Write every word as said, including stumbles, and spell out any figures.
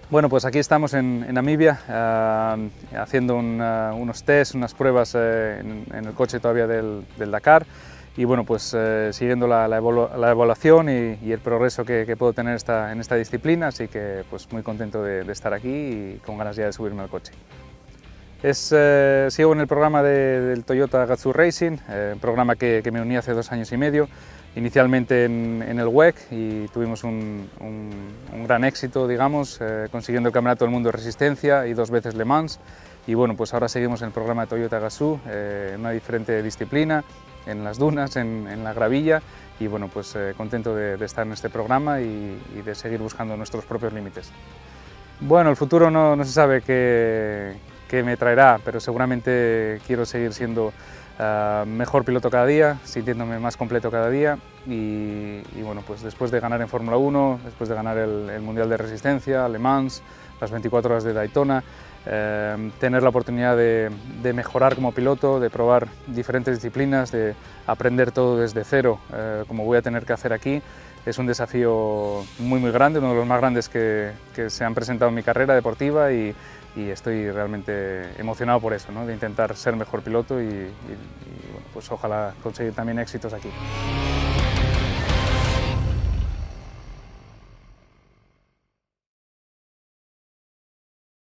Bueno, pues aquí estamos en, en Namibia uh, haciendo un, uh, unos test, unas pruebas uh, en, en el coche todavía del, del Dakar y bueno, pues uh, siguiendo la, la, evolu la evaluación y, y el progreso que, que puedo tener esta, en esta disciplina, así que pues muy contento de, de estar aquí y con ganas ya de subirme al coche. Es, eh, sigo en el programa de, del Toyota Gazoo Racing, eh, un programa que, que me uní hace dos años y medio, inicialmente en, en el W E C y tuvimos un, un, un gran éxito, digamos, eh, consiguiendo el Campeonato del Mundo de Resistencia y dos veces Le Mans. Y bueno, pues ahora seguimos en el programa de Toyota Gazoo, eh, en una diferente disciplina, en las dunas, en, en la gravilla, y bueno, pues eh, contento de, de estar en este programa y, y de seguir buscando nuestros propios límites. Bueno, el futuro no, no se sabe qué, qué me traerá, pero seguramente quiero seguir siendo uh, mejor piloto cada día, sintiéndome más completo cada día y, y bueno, pues después de ganar en Fórmula uno, después de ganar el, el Mundial de Resistencia, Le Mans, las veinticuatro horas de Daytona, eh, tener la oportunidad de, de mejorar como piloto, de probar diferentes disciplinas, de aprender todo desde cero, eh, como voy a tener que hacer aquí. Es un desafío muy muy grande, uno de los más grandes que, que se han presentado en mi carrera deportiva y, y estoy realmente emocionado por eso, ¿no? De intentar ser mejor piloto y, y, y bueno, pues ojalá conseguir también éxitos aquí.